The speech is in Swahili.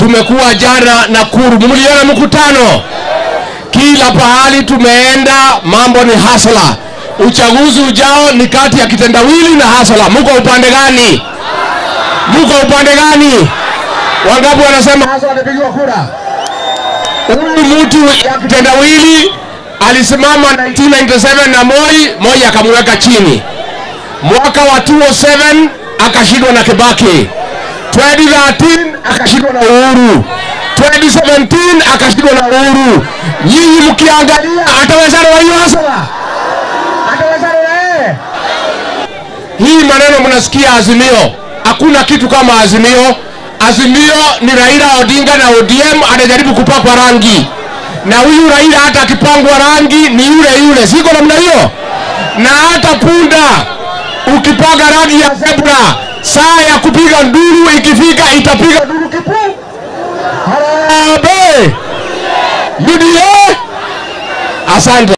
tumekuwa jana Nakuru, mliona mkutano. Kila pahali tumeenda mambo ni hasla. Uchaguzi ujao ni kati ya kitendawili na hasla. Mko upande gani? Mko upande gani? Wangapi wanasema hasla atapigiwa kura? Huyu mtu ya kitendawili alisimama 1997 na Moi akamweka chini. Mwaka wa 2007 akashindwa na Kibaki. 2013 akashindwa na Uhuru. 2017 akashindwa na Uhuru. Nyinyi mkiangalia atawezana na hiyo hasla? Atawezana na yeye? Hii maneno mnasikia Azimio. Hakuna kitu kama Azimio. Azimio ni Raila Odinga na ODM anajaribu kupakwa rangi. Na huyu Raila hata akipangwa rangi ni yule. Siko namna hiyo. Na hata punda ukipaka rangi ya zebra, saa ya kupiga nduru ikifika itapiga nduru kipu. Harambee! UDA! Asante.